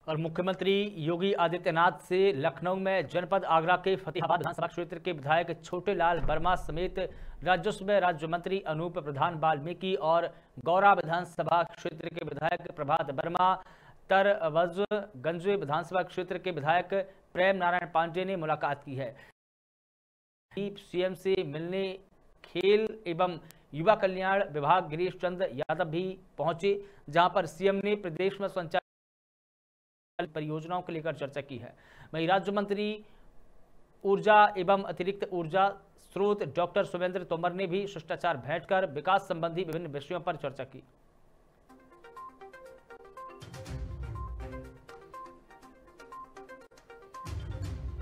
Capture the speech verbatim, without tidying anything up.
और मुख्यमंत्री योगी आदित्यनाथ से लखनऊ में जनपद आगरा के फतेहाबाद विधानसभा क्षेत्र के विधायक छोटेलाल वर्मा समेत राजस्व राज्य मंत्री अनूप प्रधान वाल्मीकि और गौरा विधानसभा क्षेत्र के विधायक प्रभात वर्मा, तरवजगंज विधानसभा क्षेत्र के विधायक प्रेम नारायण पांडे ने मुलाकात की है। सीएम से मिलने खेल एवं युवा कल्याण विभाग गिरीश चंद्र यादव भी पहुंचे, जहां पर सीएम ने प्रदेश में संचालित परियोजनाओं को लेकर चर्चा की है। वहीं राज्य मंत्री ऊर्जा एवं अतिरिक्त ऊर्जा स्रोत डॉक्टर सुमेंद्र तोमर ने भी शिष्टाचार भेंट कर विकास संबंधी विभिन्न विषयों पर चर्चा की।